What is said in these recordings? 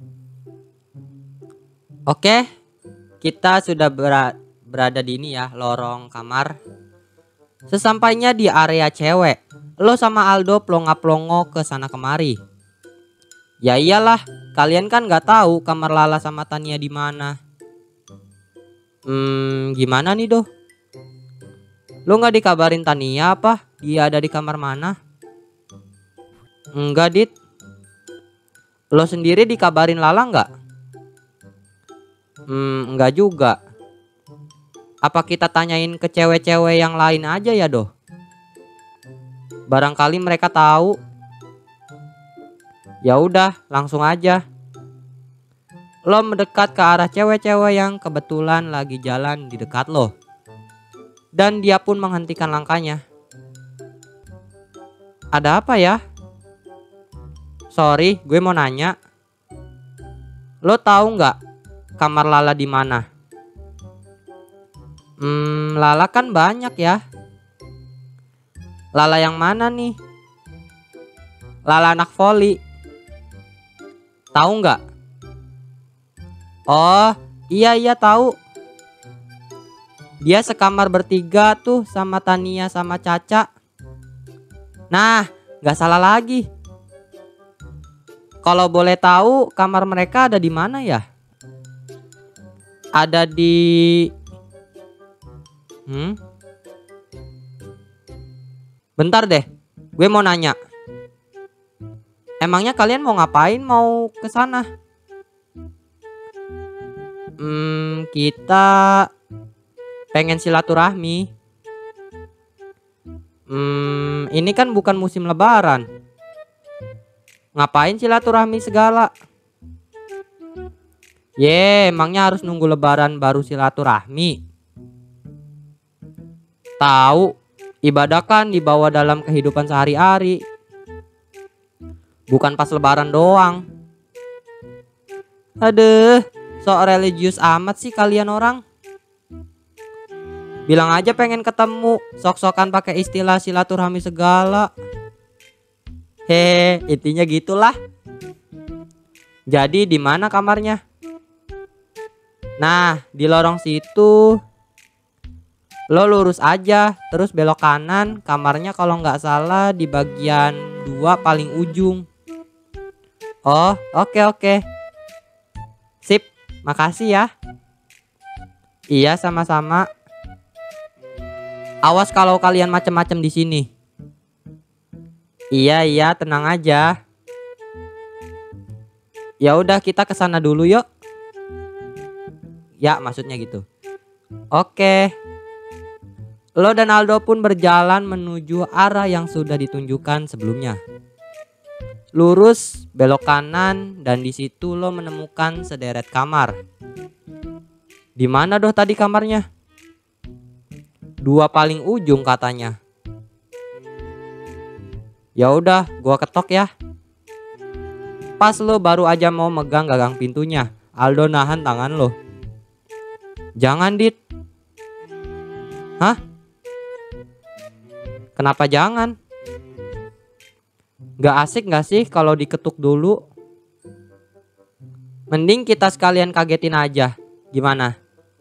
Oke, kita sudah berada di ini ya, lorong kamar. Sesampainya di area cewek, lo sama Aldo plonga-plongo ke sana kemari. Ya iyalah, kalian kan nggak tahu kamar Lala sama Tania di mana. Gimana nih Doh? Lo nggak dikabarin Tania apa? Dia ada di kamar mana? Enggak Dit. Lo sendiri dikabarin Lala nggak? Enggak juga. Apa kita tanyain ke cewek-cewek yang lain aja ya Doh? Barangkali mereka tahu. Ya udah, langsung aja. Lo mendekat ke arah cewek-cewek yang kebetulan lagi jalan di dekat lo. Dan dia pun menghentikan langkahnya. Ada apa ya? Sorry, gue mau nanya. Lo tahu nggak kamar Lala di mana? Lala kan banyak ya. Lala yang mana nih? Lala anak voli. Tahu nggak? Oh, iya tahu. Dia sekamar bertiga tuh sama Tania sama Caca. Nah, nggak salah lagi. Kalau boleh tahu kamar mereka ada di mana ya? Ada di Bentar deh, gue mau nanya. Emangnya kalian mau ngapain mau ke sana? Kita pengen silaturahmi. Ini kan bukan musim lebaran. Ngapain silaturahmi segala? Emangnya harus nunggu lebaran baru silaturahmi? Tahu, ibadah kan dibawa dalam kehidupan sehari-hari. Bukan pas lebaran doang. Aduh, sok religius amat sih kalian orang. Bilang aja pengen ketemu, sok-sokan pakai istilah silaturahmi segala. Intinya gitulah. Jadi di mana kamarnya? Nah, di lorong situ. Lo lurus aja, terus belok kanan. Kamarnya kalau nggak salah di bagian 2 paling ujung. Oh, oke. Sip, makasih ya. Iya, sama-sama. Awas kalau kalian macem-macem di sini. Iya, tenang aja. Ya udah, kita ke sana dulu yuk. Ya, maksudnya gitu. Oke. Lo dan Aldo pun berjalan menuju arah yang sudah ditunjukkan sebelumnya. Lurus, belok kanan, dan di situ lo menemukan sederet kamar. Di mana Doh tadi kamarnya? 2 paling ujung katanya. Ya udah, gua ketok ya. Pas lo baru aja mau megang gagang pintunya, Aldo nahan tangan lo. Jangan Dit. Hah? Kenapa jangan? Gak asik gak sih kalau diketuk dulu? Mending kita sekalian kagetin aja. Gimana?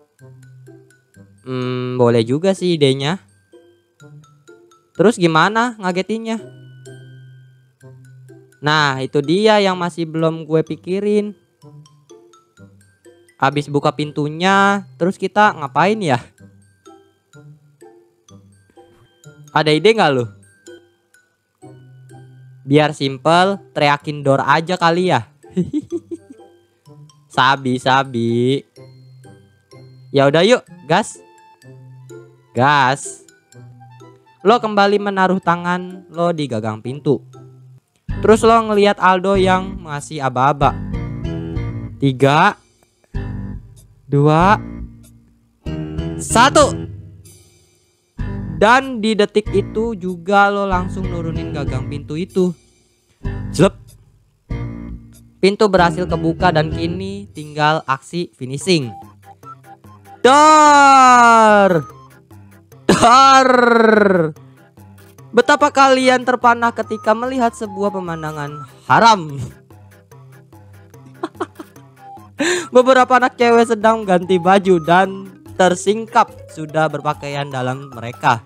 Boleh juga sih idenya. Terus gimana ngagetinnya? Nah, itu dia yang masih belum gue pikirin. Habis buka pintunya, terus kita ngapain ya? Ada ide gak lu? Biar simple, teriakin door aja kali ya. Sabi. Ya udah yuk, gas. Lo kembali menaruh tangan lo di gagang pintu. Terus lo ngelihat Aldo yang masih aba-aba. 3, 2, 1. Dan di detik itu juga lo langsung nurunin gagang pintu itu. Jlep. Pintu berhasil kebuka dan kini tinggal aksi finishing. Dar. Betapa kalian terpanah ketika melihat sebuah pemandangan haram. Beberapa anak cewek sedang ganti baju dan tersingkap sudah berpakaian dalam mereka.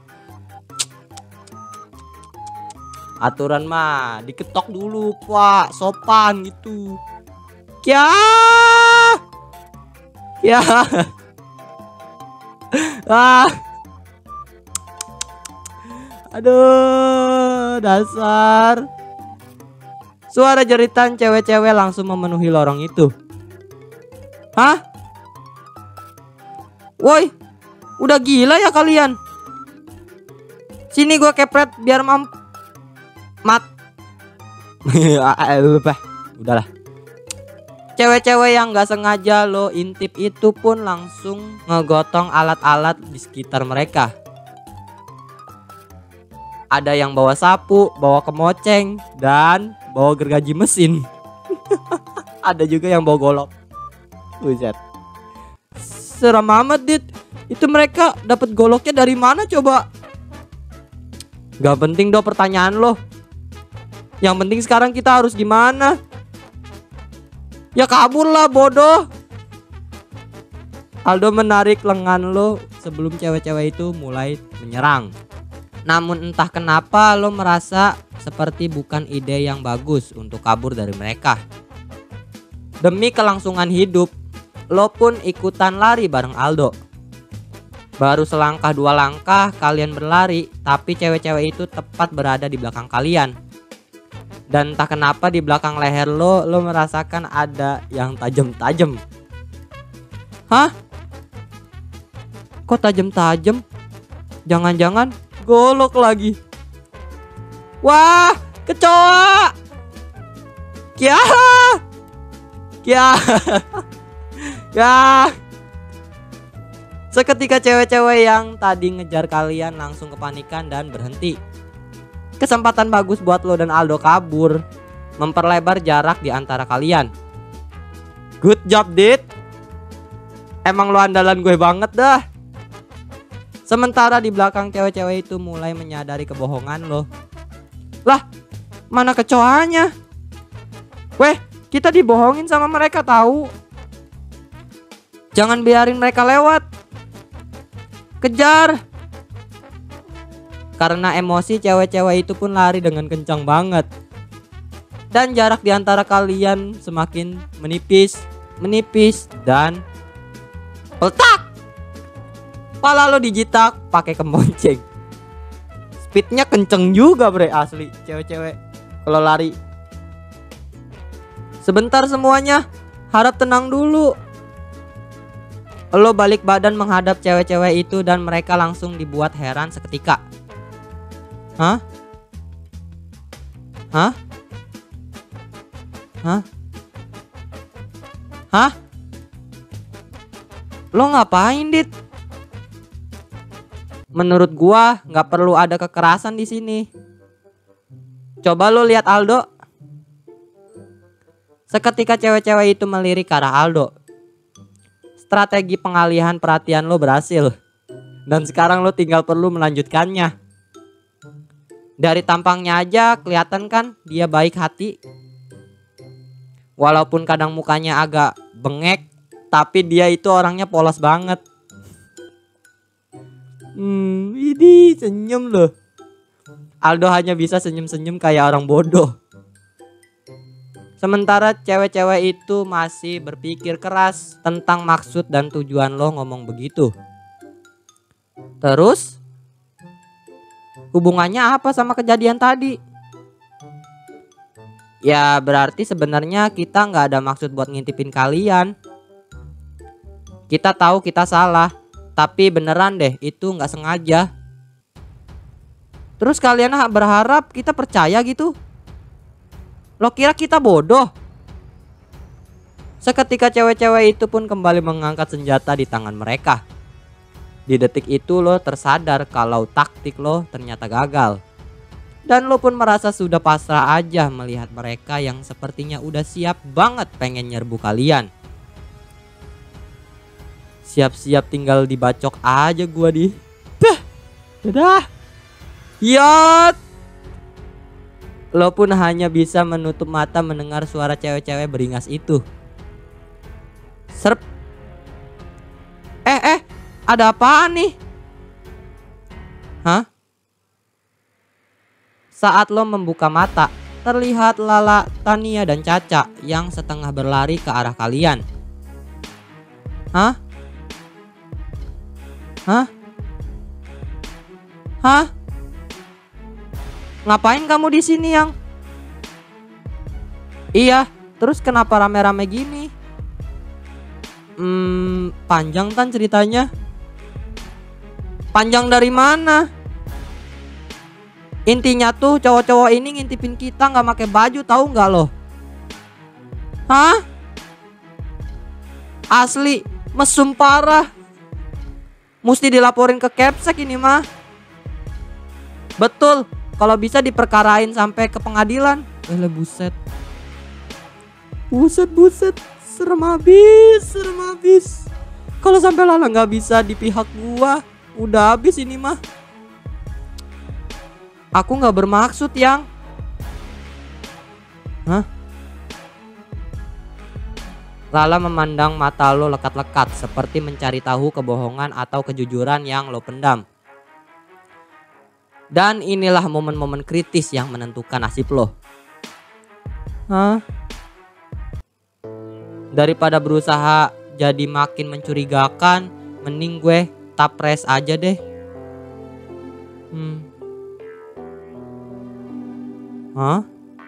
Aturan mah diketok dulu pak, sopan gitu. Kya, kya, ah, aduh, dasar. Suara jeritan cewek-cewek langsung memenuhi lorong itu. Hah? Woi, udah gila ya kalian? Sini gua kepret biar mat. Udahlah. Cewek-cewek yang nggak sengaja lo intip itu pun langsung ngegotong alat-alat di sekitar mereka. Ada yang bawa sapu, bawa kemoceng, dan bawa gergaji mesin. Ada juga yang bawa golok. Buset. Seram amat, Dit. Itu mereka dapat goloknya dari mana coba? Gak penting do pertanyaan lo. Yang penting sekarang kita harus gimana? Ya kabur lah bodoh. Aldo menarik lengan lo sebelum cewek-cewek itu mulai menyerang. Namun entah kenapa lo merasa seperti bukan ide yang bagus untuk kabur dari mereka. Demi kelangsungan hidup, lo pun ikutan lari bareng Aldo. Baru selangkah dua langkah kalian berlari, tapi cewek-cewek itu tepat berada di belakang kalian. Dan entah kenapa di belakang leher lo merasakan ada yang tajam-tajam. Hah? Kok tajam-tajam? Jangan-jangan golok lagi. Wah, kecoa. Kia. Kia. Ya. Seketika cewek-cewek yang tadi ngejar kalian langsung kepanikan dan berhenti. Kesempatan bagus buat lo dan Aldo kabur, memperlebar jarak di antara kalian. Good job, Dit. Emang lo andalan gue banget dah. Sementara di belakang cewek-cewek itu mulai menyadari kebohongan lo. Lah, mana kecoanya? Weh, kita dibohongin sama mereka tahu. Jangan biarin mereka lewat. Kejar. Karena emosi cewek-cewek itu pun lari dengan kencang banget. Dan jarak di antara kalian semakin menipis dan peletak. Pala lo dijitak pakai kemonceng. Speednya kenceng juga bre, asli cewek-cewek kalau lari. Sebentar semuanya, harap tenang dulu. Lo balik badan menghadap cewek-cewek itu dan mereka langsung dibuat heran seketika. Hah? Hah? Hah? Hah? Lo ngapain, Dit? Menurut gua nggak perlu ada kekerasan di sini. Coba lo lihat Aldo. Seketika cewek-cewek itu melirik ke arah Aldo. Strategi pengalihan perhatian lo berhasil. Dan sekarang lo tinggal perlu melanjutkannya. Dari tampangnya aja kelihatan kan dia baik hati. Walaupun kadang mukanya agak bengek, tapi dia itu orangnya polos banget. Ini senyum loh. Aldo hanya bisa senyum-senyum kayak orang bodoh. Sementara cewek-cewek itu masih berpikir keras tentang maksud dan tujuan lo ngomong begitu. Terus hubungannya apa sama kejadian tadi? Ya berarti sebenarnya kita nggak ada maksud buat ngintipin kalian. Kita tahu kita salah, tapi beneran deh itu nggak sengaja. Terus kalian berharap kita percaya gitu? Lo kira kita bodoh? Seketika cewek-cewek itu pun kembali mengangkat senjata di tangan mereka. Di detik itu lo tersadar kalau taktik lo ternyata gagal. Dan lo pun merasa sudah pasrah aja melihat mereka yang sepertinya udah siap banget pengen nyerbu kalian. Siap-siap tinggal dibacok aja gua di. Dadah. Yot. Lo pun hanya bisa menutup mata mendengar suara cewek-cewek beringas itu. Serp. Ada apaan nih? Hah? Saat lo membuka mata, terlihat Lala, Tania, dan Caca yang setengah berlari ke arah kalian. Hah? Hah? Hah? Ngapain kamu di sini, Yang? Iya, terus kenapa rame-rame gini? Panjang kan ceritanya? Panjang dari mana? Intinya tuh cowok-cowok ini ngintipin kita nggak pakai baju, tahu nggak lo? Hah? Asli, mesum parah. Mesti dilaporin ke Kepsek ini mah. Betul, kalau bisa diperkarain sampai ke pengadilan. Buset. Buset, serem habis. Kalau sampai Lala nggak bisa di pihak gua, udah habis ini mah. Aku nggak bermaksud, Yang. Hah? Lala memandang mata lo lekat-lekat seperti mencari tahu kebohongan atau kejujuran yang lo pendam. Dan inilah momen-momen kritis yang menentukan nasib lo. Hah? Daripada berusaha jadi makin mencurigakan, mending gue tapres aja deh. Hah?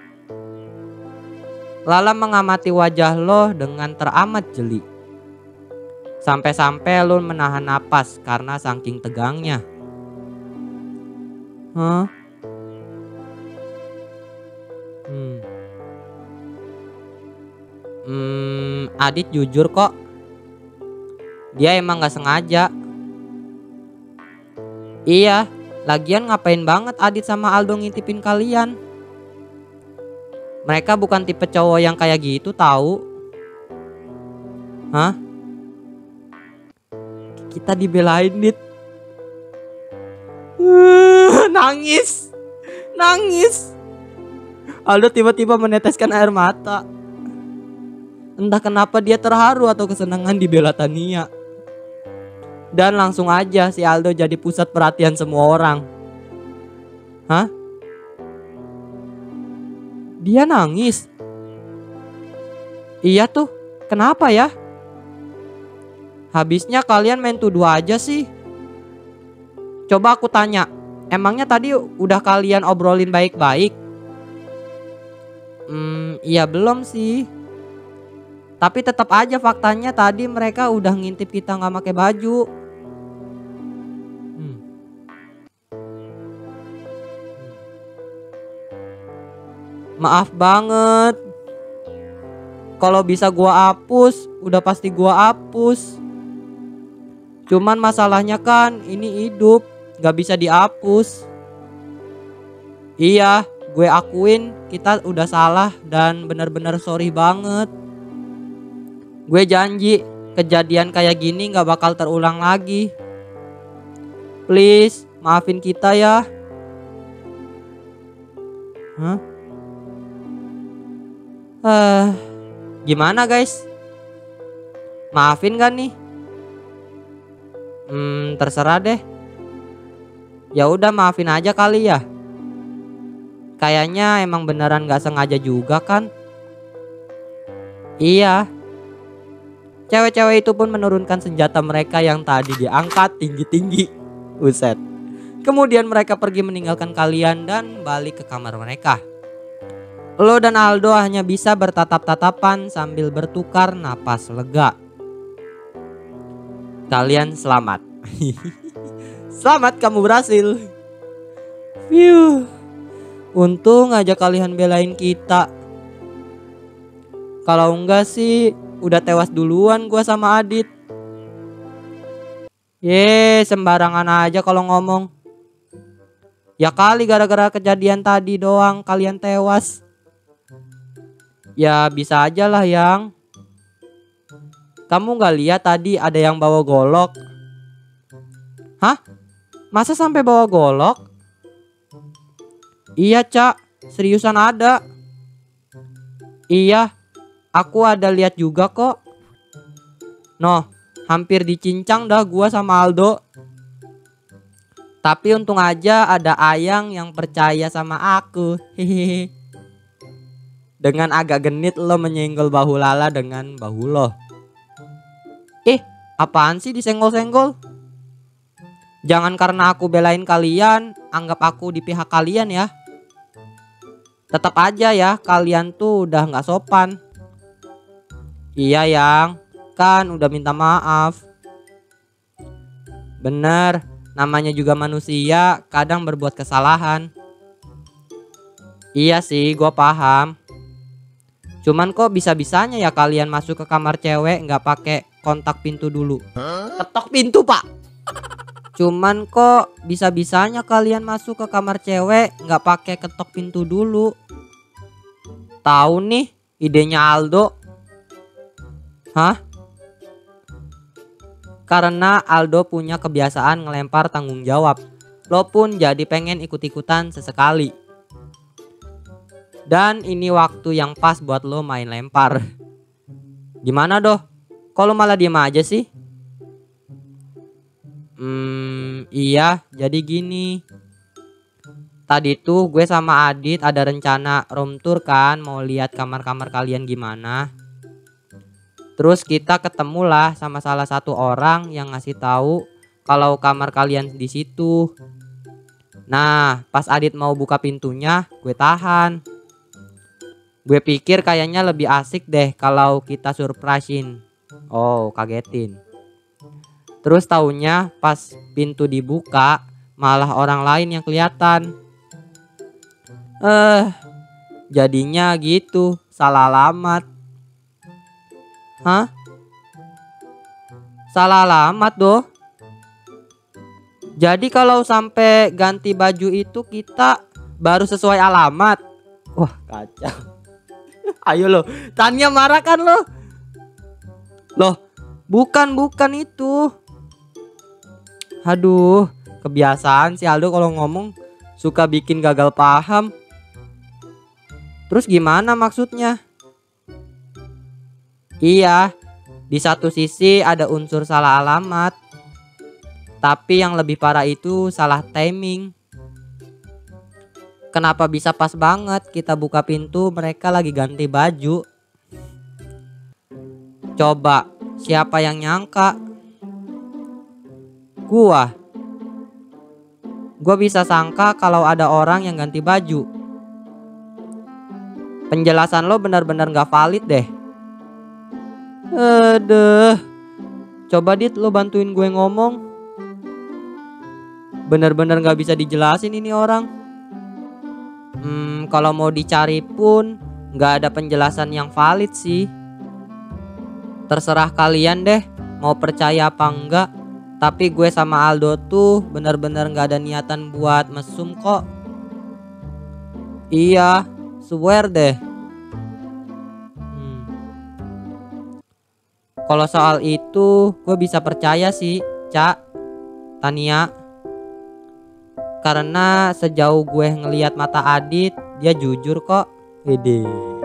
Lala mengamati wajah lo dengan teramat jeli. Sampai-sampai lo menahan napas karena saking tegangnya. Hah? Adit jujur kok. Dia emang gak sengaja. Iya, lagian ngapain banget Adit sama Aldo ngintipin kalian? Mereka bukan tipe cowok yang kayak gitu tahu. Hah? Kita dibelain, Dit. Nangis. Aldo tiba-tiba meneteskan air mata. Entah kenapa dia terharu atau kesenangan dibela Tania. Dan langsung aja si Aldo jadi pusat perhatian semua orang. Hah? Dia nangis? Iya tuh, kenapa ya? Habisnya kalian main tuduh aja sih. Coba aku tanya, emangnya tadi udah kalian obrolin baik-baik? Iya belum sih. Tapi tetap aja faktanya tadi mereka udah ngintip kita nggak pakai baju. Maaf banget. Kalau bisa gua hapus, udah pasti gua hapus. Cuman masalahnya kan ini hidup, nggak bisa dihapus. Iya, gue akuin kita udah salah dan benar-benar sorry banget. Gue janji kejadian kayak gini gak bakal terulang lagi. Please, maafin kita ya. Gimana guys? Maafin gak nih? Terserah deh. Ya udah maafin aja kali ya. Kayaknya emang beneran gak sengaja juga kan? Iya. Cewek-cewek itu pun menurunkan senjata mereka yang tadi diangkat tinggi-tinggi. Buset. Kemudian mereka pergi meninggalkan kalian dan balik ke kamar mereka. Lo dan Aldo hanya bisa bertatap-tatapan sambil bertukar napas lega. Kalian selamat. Selamat, kamu berhasil. Phew. Untung aja kalian belain kita. Kalau enggak sih udah tewas duluan gua sama Adit. Sembarangan aja kalau ngomong. Ya kali gara-gara kejadian tadi doang kalian tewas. Ya bisa aja lah Yang. Kamu gak lihat tadi ada yang bawa golok? Hah? Masa sampai bawa golok? Iya Cak, seriusan ada. Iya, aku ada lihat juga kok. Noh, hampir dicincang dah gua sama Aldo. Tapi untung aja ada Ayang yang percaya sama aku. Hehehe. Dengan agak genit lo menyenggol bahu Lala dengan bahu lo. Apaan sih disenggol-senggol? Jangan karena aku belain kalian, anggap aku di pihak kalian ya. Tetap aja ya, kalian tuh udah nggak sopan. Iya Yang, kan udah minta maaf. Bener, namanya juga manusia, kadang berbuat kesalahan. Iya sih, gua paham. Cuman kok bisa-bisanya ya kalian masuk ke kamar cewek nggak pakai kontak pintu dulu? Ketok pintu pak. Cuman kok bisa-bisanya kalian masuk ke kamar cewek nggak pakai ketok pintu dulu? Tahu nih, idenya Aldo. Hah? Karena Aldo punya kebiasaan ngelempar tanggung jawab. Lo pun jadi pengen ikut-ikutan sesekali. Dan ini waktu yang pas buat lo main lempar. Gimana doh? Kok lo malah diem aja sih? Iya, jadi gini. Tadi tuh gue sama Adit ada rencana room tour kan, mau lihat kamar-kamar kalian gimana. Terus kita ketemulah sama salah satu orang yang ngasih tahu kalau kamar kalian di situ. Nah, pas Adit mau buka pintunya, gue tahan. Gue pikir kayaknya lebih asik deh kalau kita surprisein. Oh, kagetin. Terus taunya pas pintu dibuka, malah orang lain yang kelihatan. Jadinya gitu, salah alamat. Hah? Salah alamat doh. Jadi kalau sampai ganti baju itu kita baru sesuai alamat. Wah, kacau. Ayo lo, Tania marah kan lo? Loh, bukan itu. Aduh, kebiasaan si Aldo kalau ngomong suka bikin gagal paham. Terus gimana maksudnya? Iya, di satu sisi ada unsur salah alamat. Tapi yang lebih parah itu salah timing. Kenapa bisa pas banget kita buka pintu mereka lagi ganti baju? Coba, siapa yang nyangka? Gua bisa sangka kalau ada orang yang ganti baju. Penjelasan lo benar-benar gak valid deh. Coba Dit, lo bantuin gue ngomong. Benar-benar gak bisa dijelasin ini orang. Kalau mau dicari pun gak ada penjelasan yang valid sih. Terserah kalian deh mau percaya apa enggak. Tapi gue sama Aldo tuh bener-bener gak ada niatan buat mesum kok. Iya, swear deh. Kalau soal itu gue bisa percaya sih, Cak, Tania. Karena sejauh gue ngelihat mata Adit, dia jujur kok. Wede.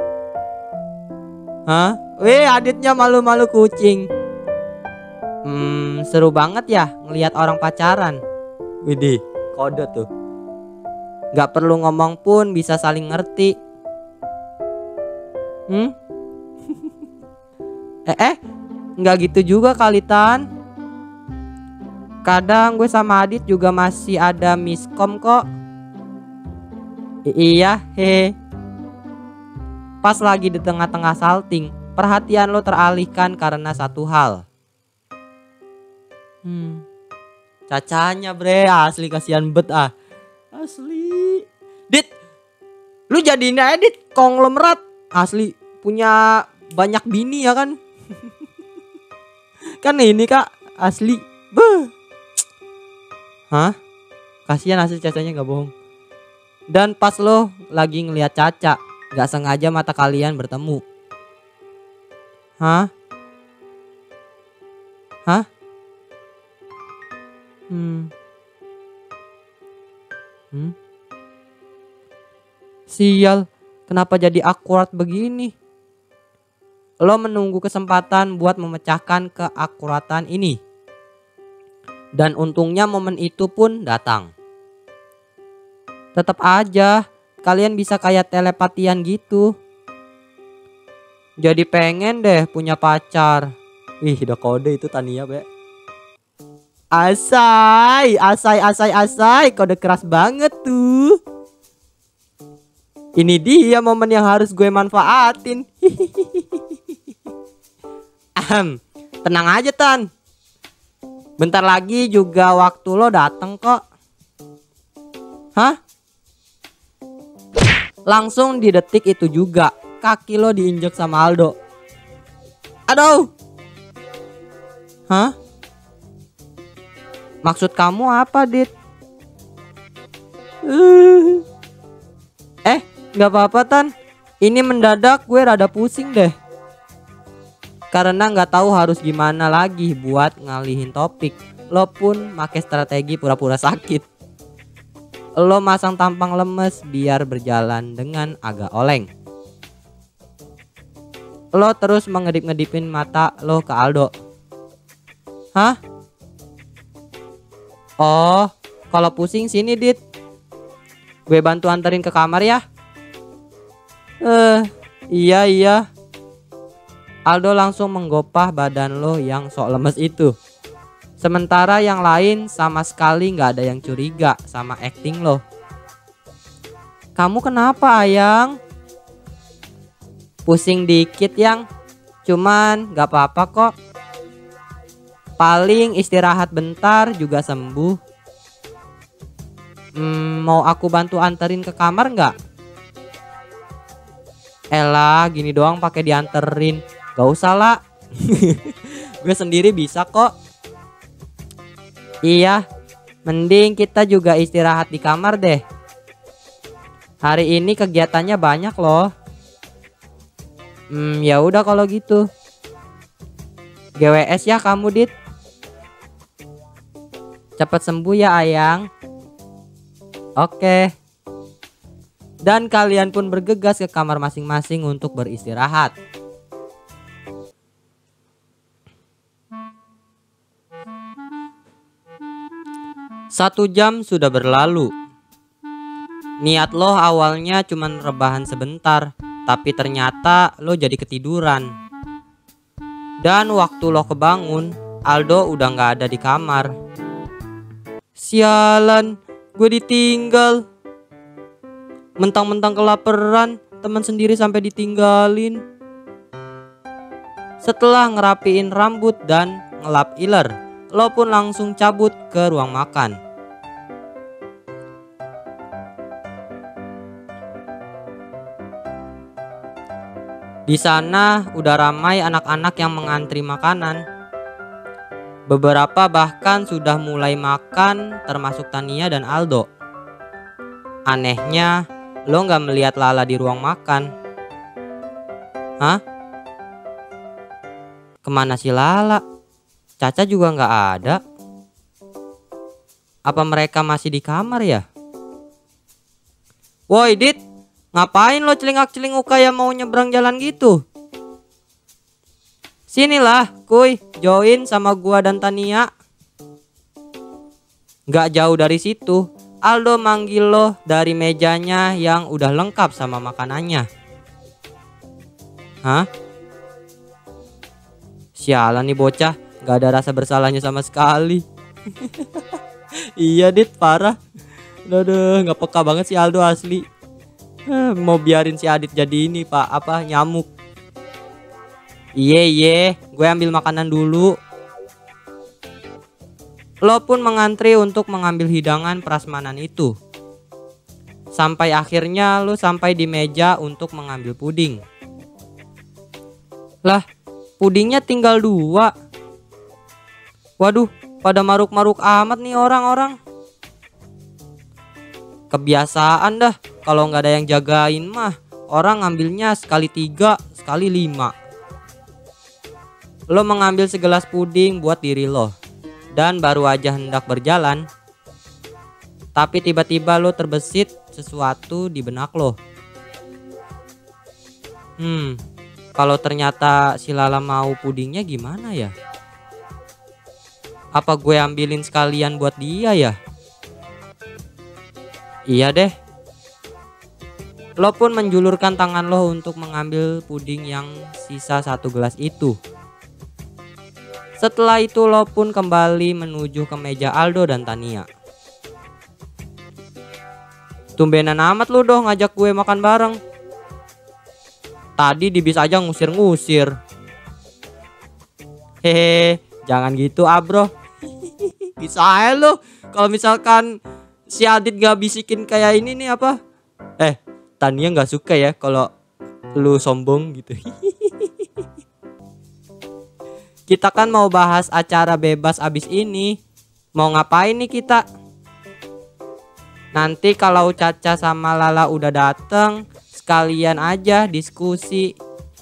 Hah? Aditnya malu-malu kucing. Seru banget ya ngelihat orang pacaran. Widih, kode tuh. Gak perlu ngomong pun bisa saling ngerti. Nggak gitu juga kali Tan. Kadang gue sama Adit juga masih ada miskom kok. Iya, hehe. Pas lagi di tengah-tengah salting, perhatian lo teralihkan karena satu hal. Cacanya bre, asli kasihan bet ah. Asli. Dit, lu jadiin edit konglomerat. Asli punya banyak bini ya kan. Kan ini kak, asli. Beuh. Hah? Kasihan asli Cacanya gak bohong. Dan pas lo lagi ngeliat Caca, gak sengaja mata kalian bertemu. Hah? Hah? Sial, kenapa jadi awkward begini? Lo menunggu kesempatan buat memecahkan keakuratan ini. Dan untungnya momen itu pun datang. Tetap aja kalian bisa kayak telepatian gitu. Jadi pengen deh punya pacar. Ih, udah kode itu Tania, Be. Asai, asai, asai, asai. Kode keras banget tuh. Ini dia momen yang harus gue manfaatin. Tenang aja, Tan. Bentar lagi juga waktu lo dateng kok. Hah? Langsung di detik itu juga kaki lo diinjek sama Aldo. Aduh. Hah? Maksud kamu apa, Dit? Gak apa-apa, Tan. Ini mendadak gue rada pusing deh. Karena gak tahu harus gimana lagi buat ngalihin topik. Lo pun make strategi pura-pura sakit. Lo masang tampang lemes biar berjalan dengan agak oleng. Lo terus mengedip-ngedipin mata lo ke Aldo. Hah? Oh, kalau pusing sini, Dit. Gue bantu anterin ke kamar ya. Iya. Aldo langsung menggopah badan lo yang sok lemes itu. Sementara yang lain sama sekali gak ada yang curiga sama acting lo. Kamu kenapa, Ayang? Pusing dikit, Yang. Cuman gak apa-apa kok. Paling istirahat bentar juga sembuh. Mau aku bantu anterin ke kamar gak? Elah, gini doang pakai dianterin. Gak usah lah. Gue sendiri bisa kok. Iya, mending kita juga istirahat di kamar deh. Hari ini kegiatannya banyak loh. Ya udah kalau gitu. GWS ya kamu, Dit. Cepat sembuh ya, Ayang. Oke. Dan kalian pun bergegas ke kamar masing-masing untuk beristirahat. Satu jam sudah berlalu. Niat lo awalnya cuman rebahan sebentar, tapi ternyata lo jadi ketiduran. Dan waktu lo kebangun, Aldo udah gak ada di kamar. Sialan, gue ditinggal. Mentang-mentang kelaparan, teman sendiri sampai ditinggalin. Setelah ngerapiin rambut dan ngelap iler, lo pun langsung cabut ke ruang makan. Di sana udah ramai anak-anak yang mengantri makanan. Beberapa bahkan sudah mulai makan, termasuk Tania dan Aldo. Anehnya, lo gak melihat Lala di ruang makan. Hah? Kemana si Lala? Caca juga gak ada. Apa mereka masih di kamar ya? Woi, Dit, ngapain lo celingak-celinguk kayak mau nyebrang jalan gitu? Sinilah, kuy, join sama gua dan Tania. Gak jauh dari situ, Aldo manggil lo dari mejanya yang udah lengkap sama makanannya. Hah? Sialan nih bocah, gak ada rasa bersalahnya sama sekali. Iya, Dit, parah. Aduh, gak peka banget si Aldo asli. Mau biarin si Adit jadi ini, Pak, nyamuk. Iye, gue ambil makanan dulu. Lo pun mengantri untuk mengambil hidangan prasmanan itu. Sampai akhirnya lo sampai di meja untuk mengambil puding. Lah, pudingnya tinggal 2. Waduh, pada maruk-maruk amat nih orang-orang. Kebiasaan dah, kalau nggak ada yang jagain mah orang ngambilnya sekali 3, sekali 5. Lo mengambil segelas puding buat diri lo. Dan baru aja hendak berjalan, tapi tiba-tiba lo terbesit sesuatu di benak lo. Kalau ternyata si Lala mau pudingnya gimana ya? Apa gue ambilin sekalian buat dia ya? Iya deh. Lo pun menjulurkan tangan lo untuk mengambil puding yang sisa 1 gelas itu. Setelah itu lo pun kembali menuju ke meja Aldo dan Tania. Tumbenan amat lo dong ngajak gue makan bareng. Tadi di bis aja ngusir-ngusir. Hehe, jangan gitu bro. Bisa aja lo kalau misalkan si Adit gak bisikin kayak ini nih apa? Tania gak suka ya kalau lu sombong gitu. Kita kan mau bahas acara bebas abis ini. Mau ngapain nih kita? Nanti kalau Caca sama Lala udah dateng, sekalian aja diskusi.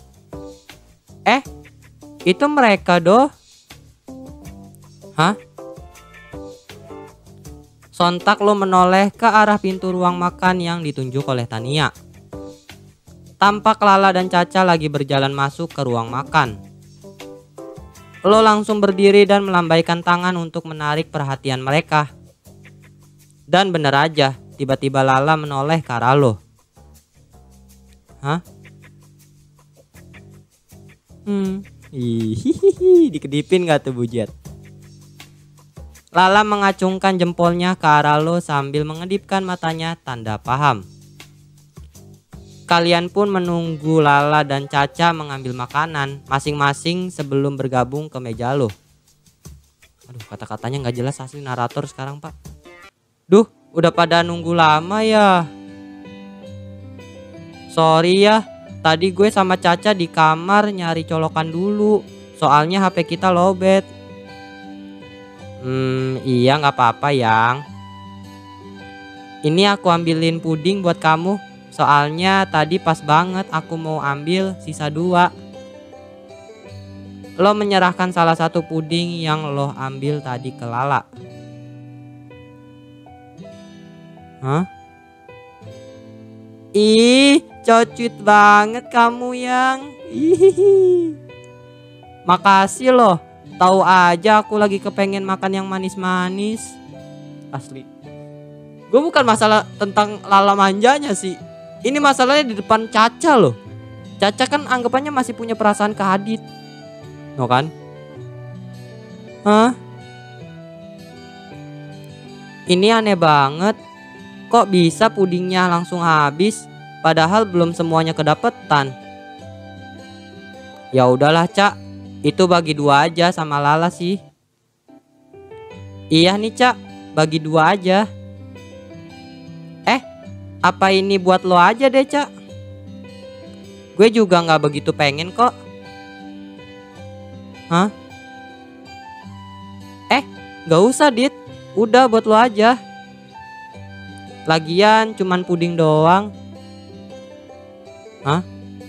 Itu mereka doh. Hah? Sontak lo menoleh ke arah pintu ruang makan yang ditunjuk oleh Tania. Tampak Lala dan Caca lagi berjalan masuk ke ruang makan. Lo langsung berdiri dan melambaikan tangan untuk menarik perhatian mereka. Dan bener aja, tiba-tiba Lala menoleh ke arah lo. Hah? Hihihi, dikedipin gak tuh bujet? Lala mengacungkan jempolnya ke arah lo sambil mengedipkan matanya tanda paham. Kalian pun menunggu Lala dan Caca mengambil makanan masing-masing sebelum bergabung ke meja lo. Aduh, kata-katanya nggak jelas asli narator sekarang pak. Duh, udah pada nunggu lama ya. Sorry ya, tadi gue sama Caca di kamar nyari colokan dulu. Soalnya HP kita lowbat. Iya nggak apa-apa yang. Ini aku ambilin puding buat kamu. Soalnya tadi pas banget aku mau ambil sisa 2. Lo menyerahkan salah satu puding yang lo ambil tadi ke Lala. Hah? Ih, cocut banget kamu yang. Hihihi. Makasih loh. Tahu aja aku lagi kepengen makan yang manis-manis. Asli. Gue bukan masalah tentang Lala manjanya sih. Ini masalahnya di depan Caca loh. Caca kan anggapannya masih punya perasaan ke Adit. No kan? Hah? Ini aneh banget. Kok bisa pudingnya langsung habis padahal belum semuanya kedapetan? Ya udahlah, Cak. Itu bagi 2 aja sama Lala sih. Iya nih, Cak. Bagi 2 aja. Apa ini buat lo aja deh, Cak? Gue juga nggak begitu pengen kok. Hah? Nggak usah, Dit. Udah buat lo aja. Lagian cuman puding doang. Hah?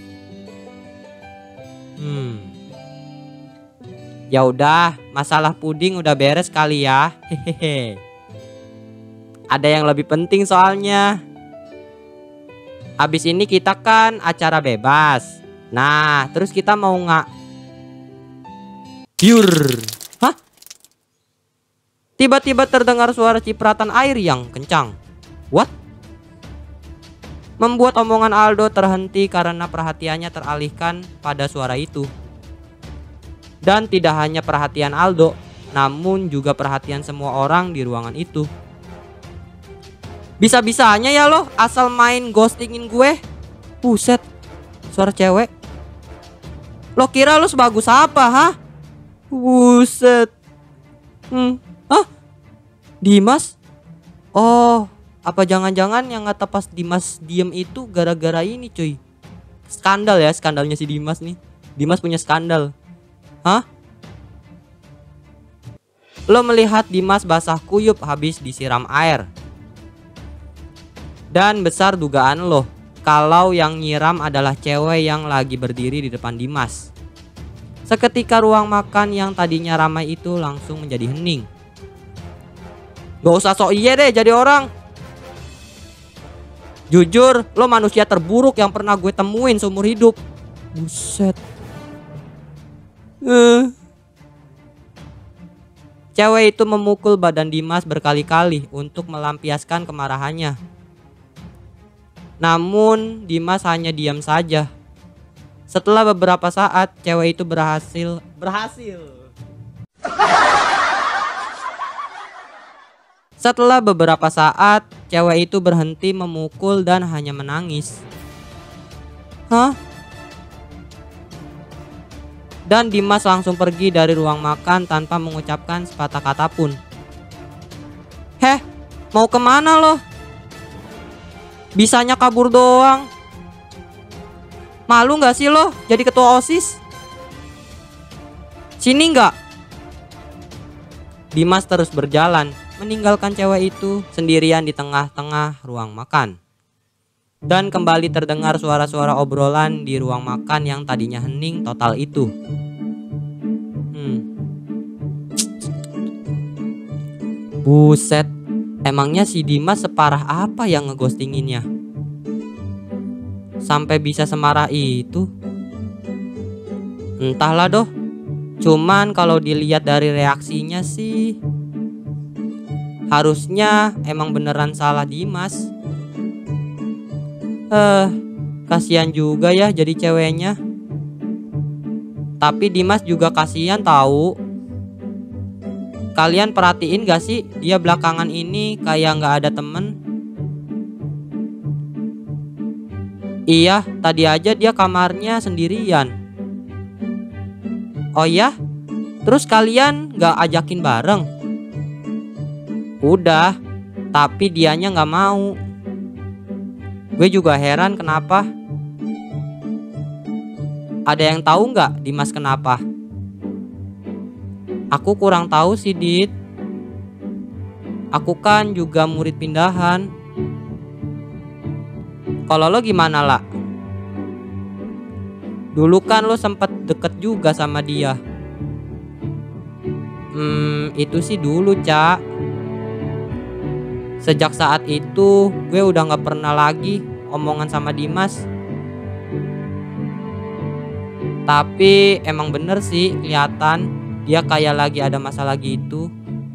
Ya udah, masalah puding udah beres kali ya. Hehehe. Ada yang lebih penting soalnya. Habis ini kita kan acara bebas. Nah, terus kita mau Biur. Hah? Tiba-tiba terdengar suara cipratan air yang kencang. What? Membuat omongan Aldo terhenti karena perhatiannya teralihkan pada suara itu. Dan tidak hanya perhatian Aldo, namun juga perhatian semua orang di ruangan itu. Bisa-bisanya ya lo asal main ghostingin gue. Buset, suara cewek. Lo kira lo sebagus apa, hah? Buset. Hah? Dimas? Oh, apa jangan-jangan yang kata pas Dimas diem itu gara-gara ini cuy. Skandal ya, skandalnya si Dimas nih. Dimas punya skandal. Hah? Lo melihat Dimas basah kuyup habis disiram air. Dan besar dugaan lo kalau yang nyiram adalah cewek yang lagi berdiri di depan Dimas. Seketika ruang makan yang tadinya ramai itu langsung menjadi hening. Gak usah sok iye deh jadi orang. Jujur, lo manusia terburuk yang pernah gue temuin seumur hidup. Buset. Cewek itu memukul badan Dimas berkali-kali untuk melampiaskan kemarahannya. Namun Dimas hanya diam saja. Setelah beberapa saat, cewek itu berhasil. Setelah beberapa saat, cewek itu berhenti memukul dan hanya menangis. Hah? Dan Dimas langsung pergi dari ruang makan tanpa mengucapkan sepatah kata pun. Heh, mau kemana lo? Bisanya kabur doang. Malu gak sih lo jadi ketua OSIS? Sini gak? Dimas terus berjalan, meninggalkan cewek itu sendirian di tengah-tengah ruang makan. Dan kembali terdengar suara-suara obrolan di ruang makan yang tadinya hening total itu. Buset, emangnya si Dimas separah apa yang ngeghostinginnya? Sampai bisa semarah itu? Entahlah doh. Cuman kalau dilihat dari reaksinya sih, harusnya emang beneran salah Dimas. Kasihan juga ya jadi ceweknya. Tapi Dimas juga kasihan tahu. Kalian perhatiin gak sih dia belakangan ini kayak gak ada temen? Iya, tadi aja dia kamarnya sendirian. Oh ya? Terus kalian gak ajakin bareng? Udah, tapi dianya gak mau. Gue juga heran kenapa. Ada yang tahu gak Dimas kenapa? Aku kurang tahu sih, Dit. Aku kan juga murid pindahan. Kalau lo gimana, lah? Dulu kan lo sempet deket juga sama dia. Itu sih dulu, Cak. Sejak saat itu gue udah gak pernah lagi omongan sama Dimas. Tapi emang bener sih kelihatan dia kayak lagi ada masalah gitu.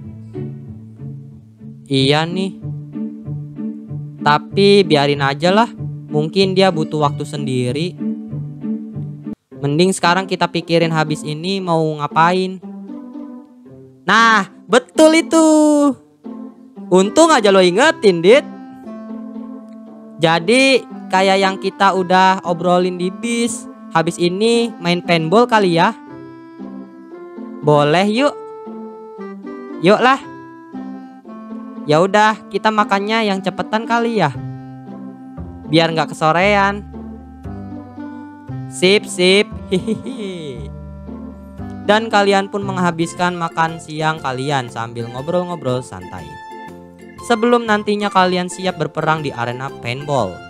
Iya nih. Tapi biarin aja lah. Mungkin dia butuh waktu sendiri. Mending sekarang kita pikirin habis ini mau ngapain. Nah, betul itu. Untung aja lo ingetin, Dit. Jadi kayak yang kita udah obrolin di bis, habis ini main paintball kali ya. Boleh yuk. Yuk lah. Ya udah, kita makannya yang cepetan kali ya. Biar nggak kesorean. Sip. Hihihi. Dan kalian pun menghabiskan makan siang kalian sambil ngobrol-ngobrol santai. Sebelum nantinya kalian siap berperang di arena paintball.